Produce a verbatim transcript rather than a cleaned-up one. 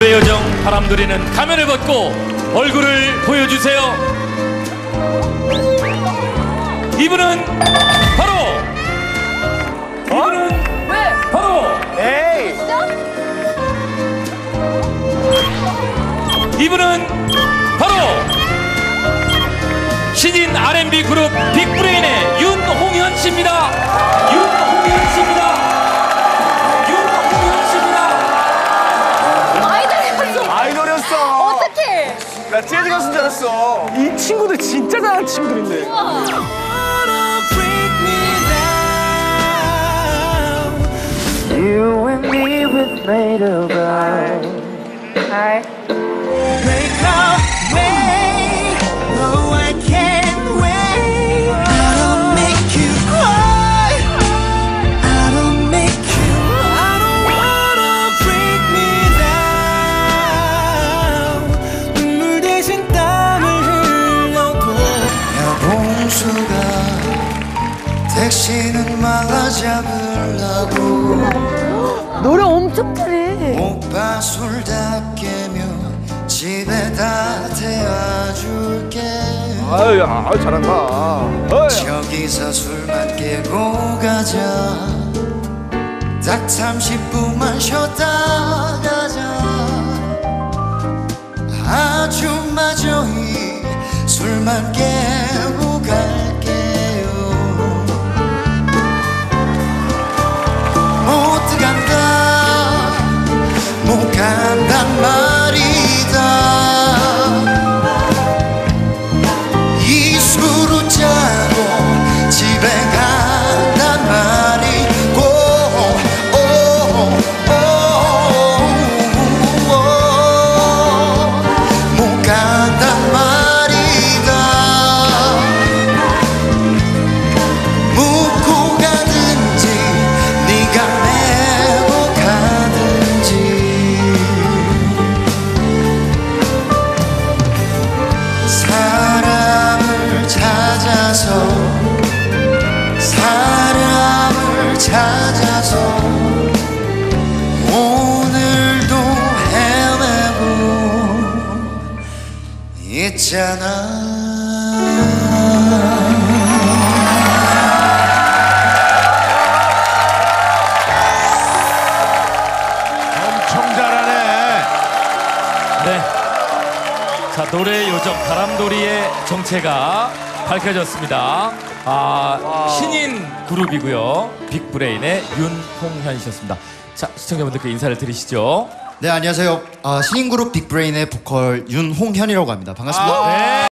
요정 바람돌이는 가면을 벗고 얼굴을 보여주세요. 이분은 바로 이분은 왜? 바로 에이! 이분은 바로 신인 알앤비 그룹 빅브레인의 윤홍현 씨입니다. 윤홍현 씨입니다. 윤홍현 씨입니다. 아이돌이었어. 아이돌이었어! 어떡해. 나 재즈 가수인 줄 알았어. 이 친구들 진짜 잘하는 친구들인데. 우와. You and me were made of ice. Hi. Break away. No, I can't wait. I don't make you cry. I don't make you. I don't wanna break me down. 눈물 대신 땀을 흘려도. 여봉수가 택시는 막아잡으려고. 노래 엄청 잘해. 오빠 술 다 깨면 집에다 태워줄게. 아유, 아유 잘한다. 어이. 저기서 술만 깨고 가자. 딱 삼십 분만 쉬었다 가자. 아주 마저히 술만 깨고 갈게요. 못 간다 못 간단 말이다. 이 술을 짜고 집에 간단 말이고. 오, 오, 오, 못 간단 말이다. 묻고 가든지 네가 메고 가든지. 사람을 찾아서 사람을 찾아서 오늘도 헤매고 있잖아. 엄청 잘하네. 네. 자, 노래 요정 바람돌이의 정체가 밝혀졌습니다. 아, 신인 그룹이고요. 빅브레인의 윤홍현이셨습니다. 자, 시청자분들께 인사를 드리시죠. 네, 안녕하세요. 아, 신인그룹 빅브레인의 보컬 윤홍현이라고 합니다. 반갑습니다. 네.